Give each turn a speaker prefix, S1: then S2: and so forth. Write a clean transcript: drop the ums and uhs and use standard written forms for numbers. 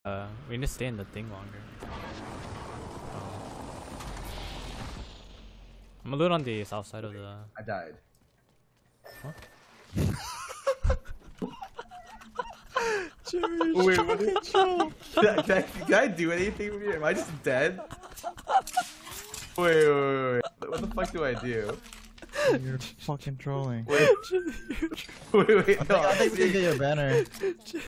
S1: We need to stay in the thing longer. I'm gonna loot on the south side of the.
S2: I died.
S1: What?
S2: Wait, what can I do anything with you? Am I just dead? Wait. What the fuck do I do?
S3: You're fucking trolling.
S2: Wait, no.
S3: I think we can get your banner.